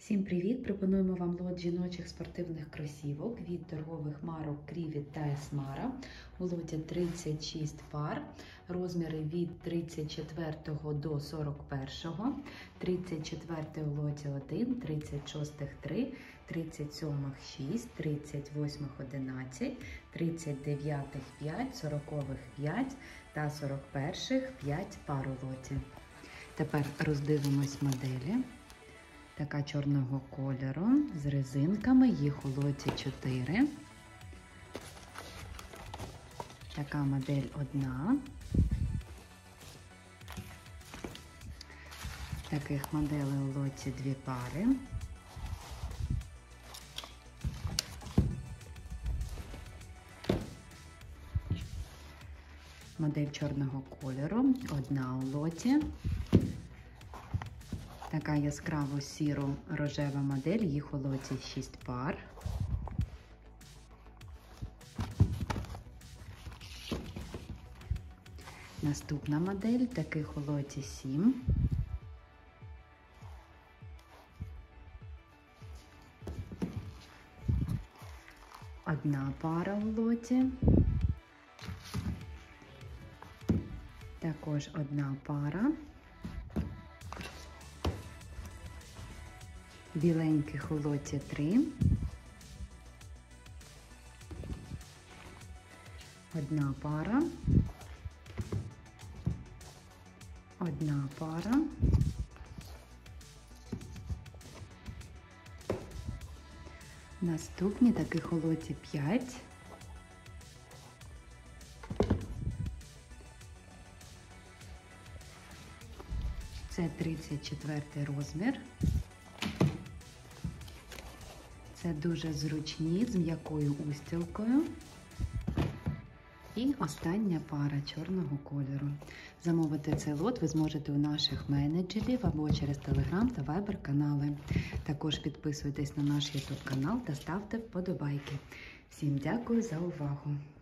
Всім привіт! Пропонуємо вам лот жіночих спортивних кросівок від торгових марок Krivitt та Esmara. У лоті 36 пар, розміри від 34 до 41, 34 у лоті 1, 36 3, 37 6, 38 11, 39 5, 40 5 та 41 5 пар у лоті. Тепер роздивимось моделі. Така чорного кольору з резинками, їх у лоті 4. Така модель одна. Таких моделей у лоті 2 пари. Модель чорного кольору, одна у лоті. Така яскраво сіро рожева модель, їх у лоті 6 пар. Наступна модель, таких у лоті 7. Одна пара у лоті. Також одна пара. Біленьких у лоті 3. Одна пара. Одна пара. Наступні таких у лоті 5. Це 34 розмір. Це дуже зручні, з м'якою устілкою. І остання пара чорного кольору. Замовити цей лот ви зможете у наших менеджерів або через Telegram та Viber канали. Також підписуйтесь на наш YouTube канал та ставте вподобайки. Всім дякую за увагу!